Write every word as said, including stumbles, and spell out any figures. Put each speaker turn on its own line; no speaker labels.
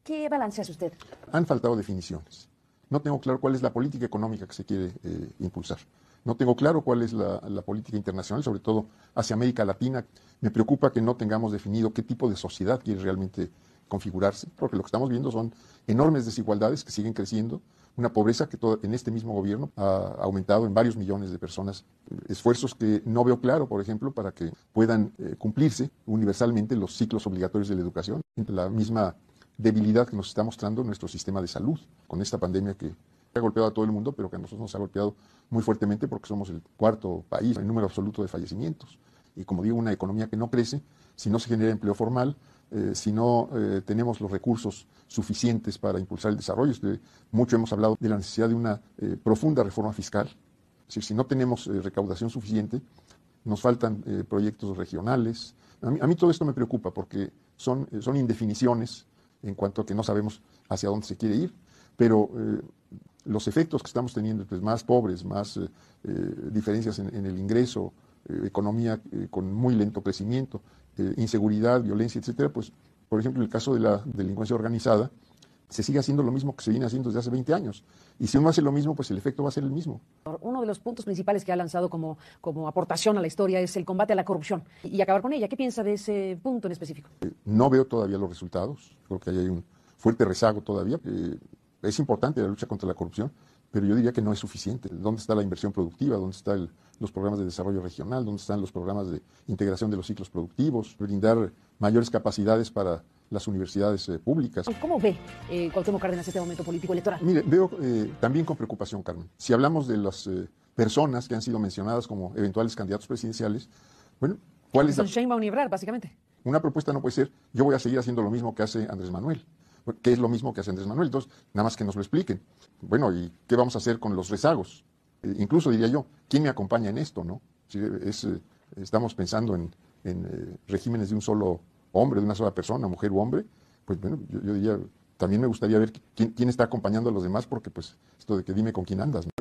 ¿Qué balance hace usted?
Han faltado definiciones. No tengo claro cuál es la política económica que se quiere eh, impulsar. No tengo claro cuál es la, la política internacional, sobre todo hacia América Latina. Me preocupa que no tengamos definido qué tipo de sociedad quiere realmente configurarse, porque lo que estamos viendo son enormes desigualdades que siguen creciendo, una pobreza que todo, en este mismo gobierno ha aumentado en varios millones de personas, esfuerzos que no veo claro, por ejemplo, para que puedan eh, cumplirse universalmente los ciclos obligatorios de la educación, la misma debilidad que nos está mostrando nuestro sistema de salud con esta pandemia que ha golpeado a todo el mundo, pero que a nosotros nos ha golpeado muy fuertemente porque somos el cuarto país en número absoluto de fallecimientos. Y como digo, una economía que no crece, si no se genera empleo formal, eh, si no eh, tenemos los recursos suficientes para impulsar el desarrollo. Este, mucho hemos hablado de la necesidad de una eh, profunda reforma fiscal. Es decir, si no tenemos eh, recaudación suficiente, nos faltan eh, proyectos regionales. A mí, a mí todo esto me preocupa porque son, eh, son indefiniciones en cuanto a que no sabemos hacia dónde se quiere ir, pero eh, los efectos que estamos teniendo, pues más pobres, más eh, eh, diferencias en, en el ingreso, eh, economía eh, con muy lento crecimiento, eh, inseguridad, violencia, etcétera, pues, por ejemplo, en el caso de la delincuencia organizada, se sigue haciendo lo mismo que se viene haciendo desde hace veinte años. Y si uno hace lo mismo, pues el efecto va a ser el mismo.
Uno de los puntos principales que ha lanzado como, como aportación a la historia es el combate a la corrupción y acabar con ella. ¿Qué piensa de ese punto en específico?
Eh, no veo todavía los resultados. Creo que ahí hay un fuerte rezago todavía. Eh, es importante la lucha contra la corrupción, pero yo diría que no es suficiente. ¿Dónde está la inversión productiva? ¿Dónde están los programas de desarrollo regional? ¿Dónde están los programas de integración de los ciclos productivos? Brindar mayores capacidades para las universidades eh, públicas.
¿Cómo ve eh, Cuauhtémoc Cárdenas este momento político electoral?
Mire, veo eh, también con preocupación, Carmen. Si hablamos de las eh, personas que han sido mencionadas como eventuales candidatos presidenciales, bueno, ¿cuál es la...
Sheinbaum y Ebrard, básicamente.
Una propuesta no puede ser, yo voy a seguir haciendo lo mismo que hace Andrés Manuel. ¿Qué es lo mismo que hace Andrés Manuel? Entonces, nada más que nos lo expliquen. Bueno, ¿y qué vamos a hacer con los rezagos? Eh, incluso diría yo, ¿quién me acompaña en esto, no? Si es, eh, estamos pensando en, en eh, regímenes de un solo hombre, de una sola persona, mujer u hombre, pues bueno, yo, yo diría, también me gustaría ver quién, quién está acompañando a los demás, porque pues esto de que dime con quién andas, ¿no?